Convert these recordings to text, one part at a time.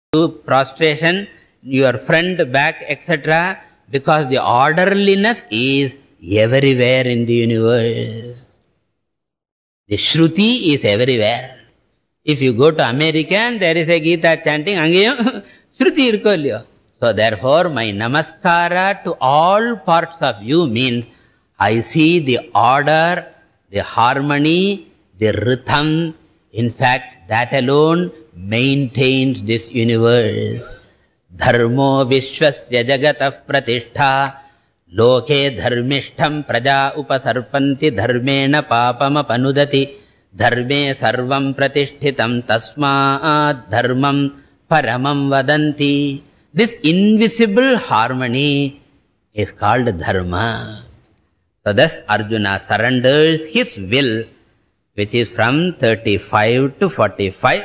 do prostration, your friend back, etc. Because the orderliness is everywhere in the universe. The Shruti is everywhere. If you go to America and there is a Gita chanting, angeyum Shruti irukko illiyo. So therefore, my namaskara to all parts of you means I see the order, the harmony, the rhythm. In fact, that alone maintains this universe. Dharmo vishwasya jagatah pratishtha loke dharmishtham praja upasarpanti dharmena papama panudati dharme sarvam pratishthitam tasmaat dharmam paramam vadanti. This invisible harmony is called dharma. So thus Arjuna surrenders his will, which is from 35 to 45.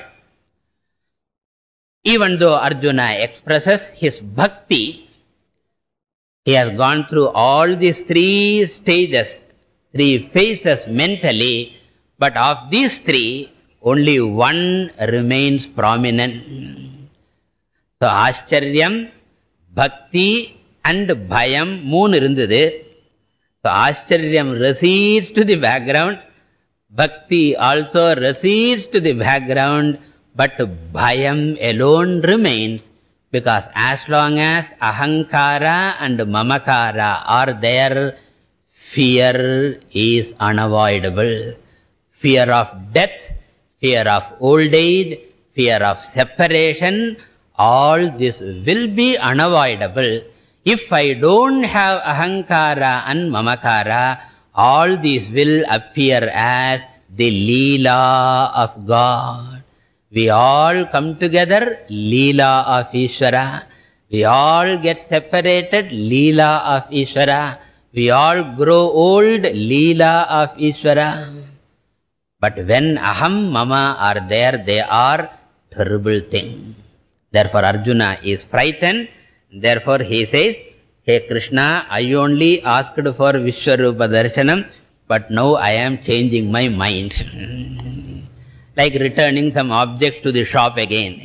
Even though Arjuna expresses his bhakti, he has gone through all these three stages, three phases mentally, but of these three, only one remains prominent. So, Ascharyam, Bhakti and Bhayam, moon irundhudu. So, Ascharyam recedes to the background, Bhakti also recedes to the background, but Bhayam alone remains, because as long as Ahankara and Mamakara are there, fear is unavoidable. Fear of death, fear of old age, fear of separation, all this will be unavoidable. If I don't have Ahankara and Mamakara, all these will appear as the Leela of God. We all come together, Leela of Ishvara. We all get separated, Leela of Ishvara. We all grow old, Leela of Ishvara. But when Aham, Mama are there, they are terrible things. Therefore Arjuna is frightened. Therefore he says, Hey Krishna, I only asked for Vishwarupa Darshanam, but now I am changing my mind. Like returning some objects to the shop again,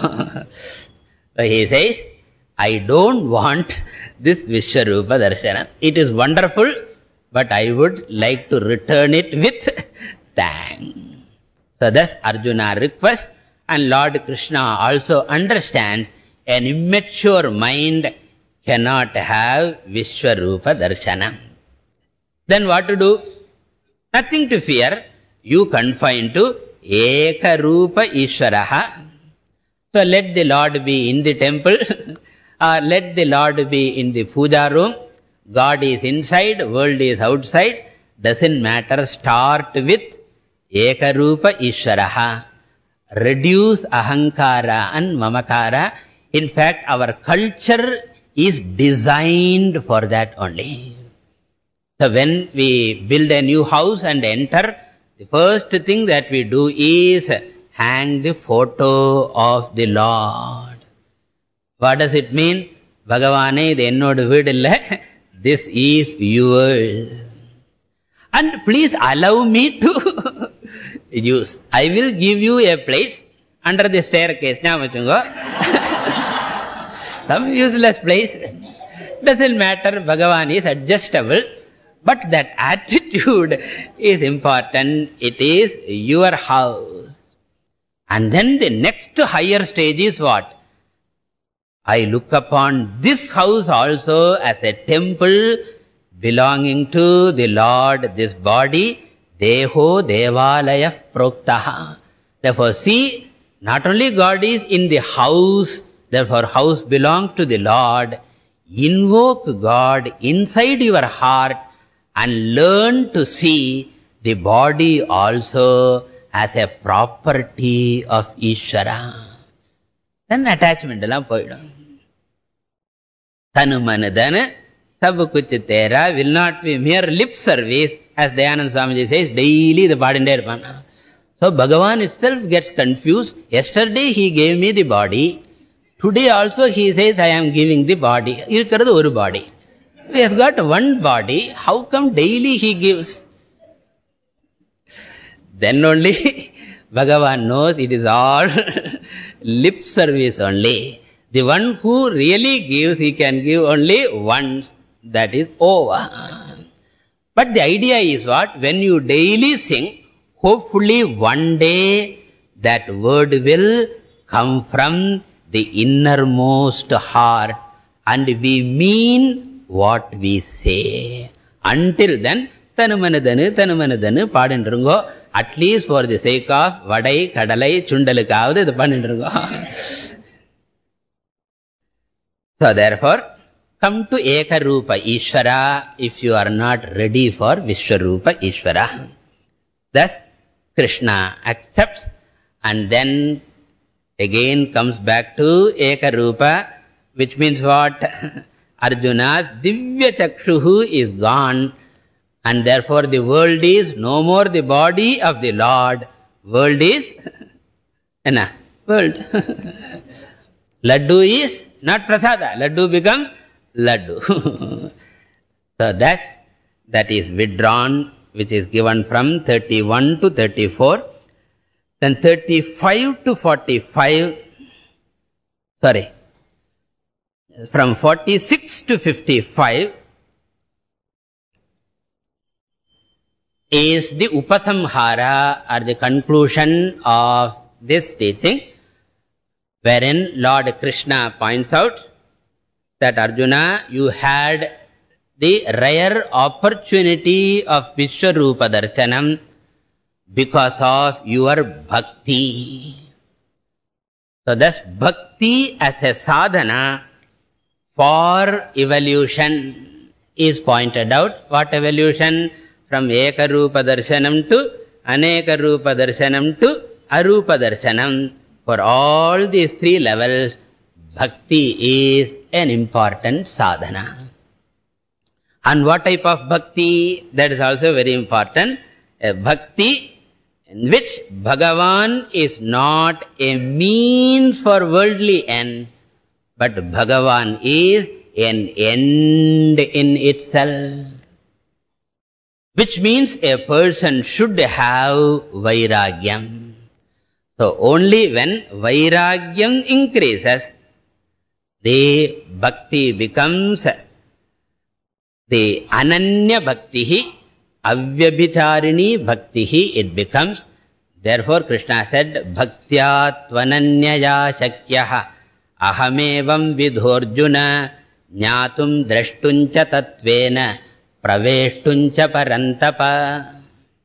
So he says, I don't want this Vishwarupa Darshanam. It is wonderful, but I would like to return it with thanks. So thus Arjuna requests, and Lord Krishna also understands an immature mind cannot have Vishwarupa Darshanam. Then what to do? Nothing to fear. You confine to Ekarupa Ishvaraha. So let the Lord be in the temple, or let the Lord be in the puja room. God is inside, world is outside. Doesn't matter. Start with Ekarupa Ishvaraha. Reduce Ahankara and Mamakara. In fact, our culture is designed for that only. So when we build a new house and enter, the first thing that we do is hang the photo of the Lord. What does it mean? Bhagavane, idu ennodu veedu illa, this is yours. And please allow me to use. I will give you a place under the staircase. Some useless place. Doesn't matter. Bhagavan is adjustable. But that attitude is important. It is your house. And then the next higher stage is what? I look upon this house also as a temple belonging to the Lord. This body, Deho Devalaya Proktaha. Therefore, see, not only God is in the house, therefore house belongs to the Lord. Invoke God inside your heart and learn to see the body also as a property of Ishvara. Then attachment ellaam poidum. Tanu manadana sab kuch tera will not be mere lip service, as Dayananda Swamiji says, daily the body irpan. So Bhagavan itself gets confused. Yesterday he gave me the body. Today also he says, I am giving the body. Irukkirathu oru body. He has got one body. How come daily he gives? Then only Bhagavan knows it is all lip service only. The one who really gives, he can give only once. That is over. But the idea is what? When you daily sing, hopefully one day that word will come from the innermost heart and we mean what we say. Until then, tanumanadanu paadindrungo. At least for the sake of vadai, kadalai, chundalukavadu idu paadindrungo. So therefore, come to Ekarupa Ishvara if you are not ready for Vishwarupa Ishvara. Thus, Krishna accepts and then again comes back to Ekarupa, which means what? Arjuna's Divya Chakshuhu is gone and therefore the world is no more the body of the Lord. World is world. Laddu is not prasada. Laddu becomes Laddu. So that is withdrawn, which is given from 31 to 34. Then 35 to 45, from 46 to 55 is the upasamhara or the conclusion of this teaching, wherein Lord Krishna points out that Arjuna, you had the rare opportunity of Vishwarupa Darshanam because of your bhakti. So thus bhakti as a sadhana for evolution is pointed out. What evolution? From Ekarupa Darshanam to Anekarupa Darshanam to Arupa Darshanam. For all these three levels, bhakti is an important sadhana. And what type of bhakti? That is also very important. A bhakti in which Bhagavan is not a means for worldly end, but Bhagavan is an end in itself. Which means a person should have vairagyam. So only when vairagyam increases, the bhakti becomes the ananya bhaktihi, avyabhicharini bhaktihi, it becomes. Therefore Krishna said, bhaktya tvananyaya shakyaha ahamevam vidhorjuna jnatum drashtuncha tatvena praveshtuncha parantapa.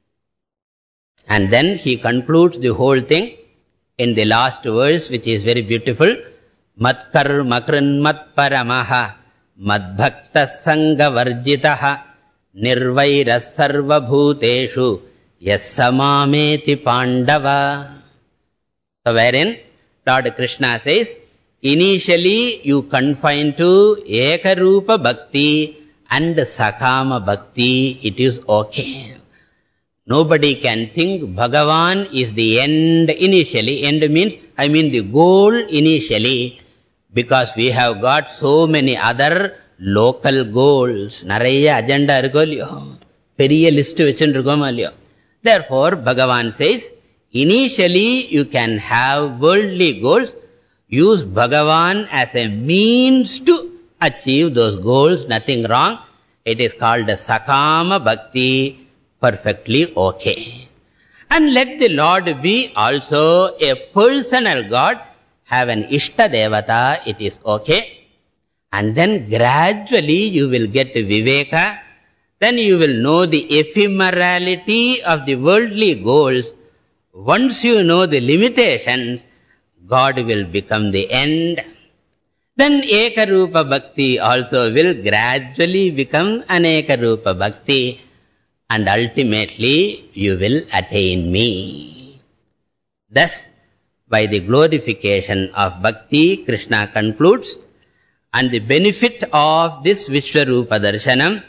And then he concludes the whole thing in the last verse, which is very beautiful. Matkar makrin matparamaha madbhakta sanga varjitaha nirvairas sarva bhuteshu yassamameti pandava. So wherein Lord Krishna says, initially you confine to Ekarupa Bhakti and Sakama Bhakti, it is okay. Nobody can think Bhagavan is the end initially. End means, I mean the goal initially, because we have got so many other local goals. Naraya agenda irukko illiyo. Periya list vechundirukkom illiyo. Therefore, Bhagavan says, initially you can have worldly goals. Use Bhagavan as a means to achieve those goals. Nothing wrong. It is called Sakama Bhakti. Perfectly okay. And let the Lord be also a personal God. Have an Ishta Devata. It is okay. And then gradually you will get Viveka. Then you will know the ephemerality of the worldly goals. Once you know the limitations, God will become the end. Then Ekarupa Bhakti also will gradually become Anekarupa Bhakti. And ultimately you will attain me. Thus, by the glorification of Bhakti, Krishna concludes, and the benefit of this Vishwarupa Darshanam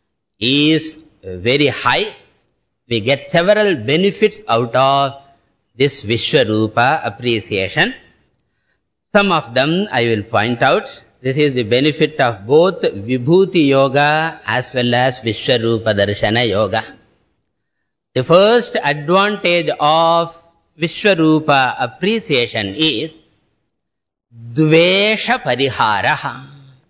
is very high. We get several benefits out of this Vishwarupa appreciation. Some of them I will point out. This is the benefit of both Vibhuti Yoga as well as Vishwarupa Darshana Yoga. The first advantage of Vishwarupa appreciation is Dvesha Pariharaha.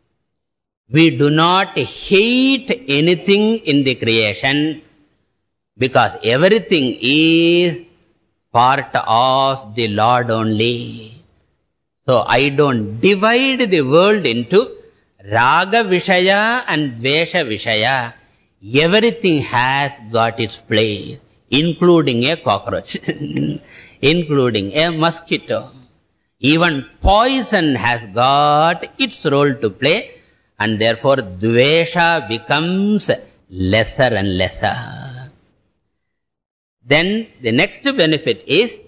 We do not hate anything in the creation because everything is part of the Lord only. So I don't divide the world into Raga Vishaya and Dvesha Vishaya. Everything has got its place, including a cockroach, including a mosquito. Even poison has got its role to play, and therefore Dvesha becomes lesser and lesser. Then the next benefit is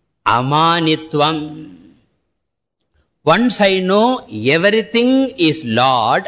Amanitvam. Once I know everything is Lord,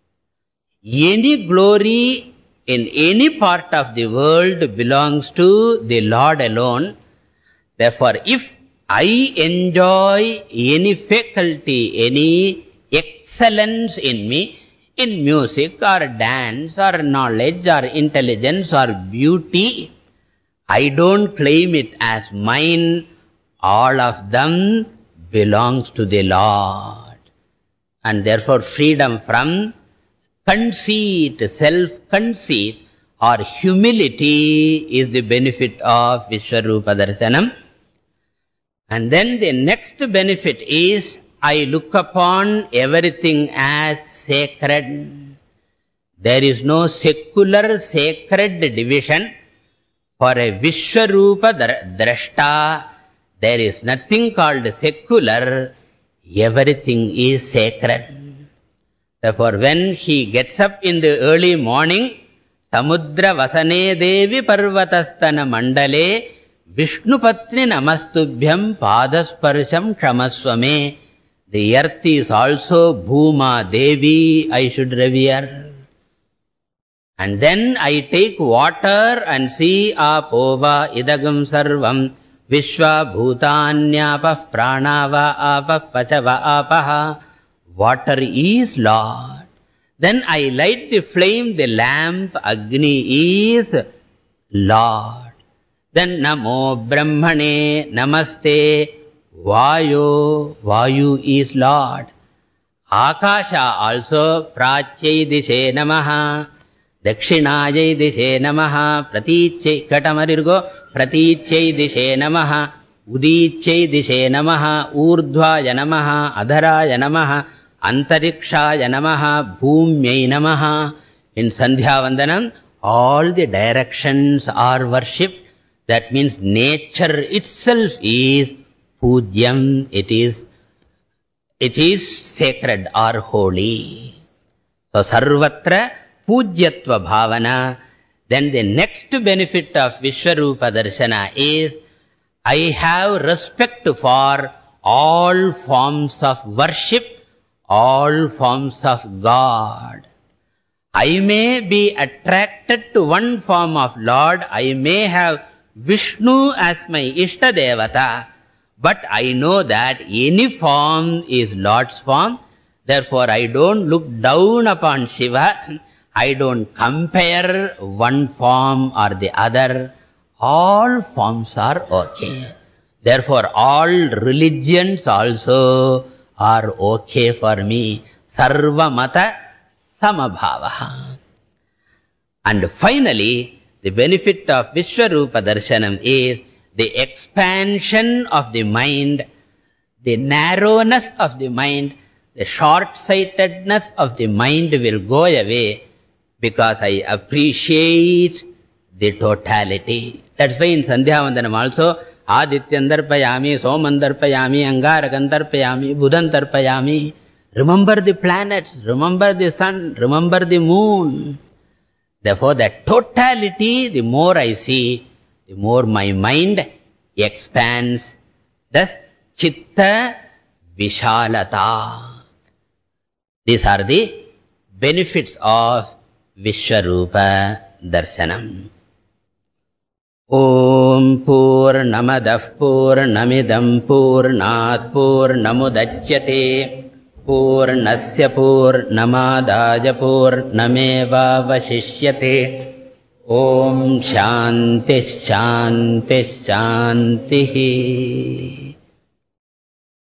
any glory in any part of the world belongs to the Lord alone. Therefore, if I enjoy any faculty, any excellence in me, in music or dance or knowledge or intelligence or beauty, I don't claim it as mine. All of them belongs to the Lord. And therefore freedom from conceit, self-conceit or humility is the benefit of Vishwarupa Darshanam. And then the next benefit is I look upon everything as sacred. There is no secular sacred division. For a Vishwarupa Drashta, there is nothing called secular. Everything is sacred. Therefore, when he gets up in the early morning, Samudra Vasane Devi Parvatastana Mandale Vishnupatni Namastubhyam Padasparsham Kshamaswame. The earth is also Bhuma Devi, I should revere. And then I take water and see Apova Idagam Sarvam Vishwa Bhutanyapah Pranava Apah Pachava Apaha. Water is Lord. Then I light the flame, the lamp, Agni is Lord. Then Namo Brahmane Namaste Vayu. Vayu is Lord. Akasha also Prachai Dishe Namaha. Dakshinajai Dishe Namaha. Pratichai Katamarirgo. Pratichai Dishe Namaha. Udichai Dishe Namaha. Urdhvaya Namaha. Adharaya Namaha. Antarikshaya Namaha. Bhumyai Namaha. In Sandhya Vandanam, all the directions are worshipped. That means nature itself is Pudyam. It is sacred or holy. So Sarvatra Pudyatva Bhavana. Then the next benefit of Vishwarupa Darshana is I have respect for all forms of worship, all forms of God. I may be attracted to one form of Lord. I may have Vishnu as my Ishta Devata. But I know that any form is Lord's form. Therefore, I don't look down upon Shiva. I don't compare one form or the other. All forms are okay. Therefore, all religions also are okay for me. Sarva Mata Samabhavaha. And finally, the benefit of Vishwarupa Darshanam is the expansion of the mind, the narrowness of the mind, the short-sightedness of the mind will go away because I appreciate the totality. That's why in Sandhya Vandanam also, Adityandarpayami, Somandarpayami, Angarakandarpayami, Buddhandarpayami. Remember the planets, remember the sun, remember the moon. Therefore, that totality, the more I see, the more my mind expands. Thus, Chitta Vishalata. These are the benefits of Vishwarupa Darshanam. Om Purnamadah Purnamidam Purnat Purnamudachyate Purnasya Purnamadaya Purnameva Vashishyate Om Shanti Shanti Shanti.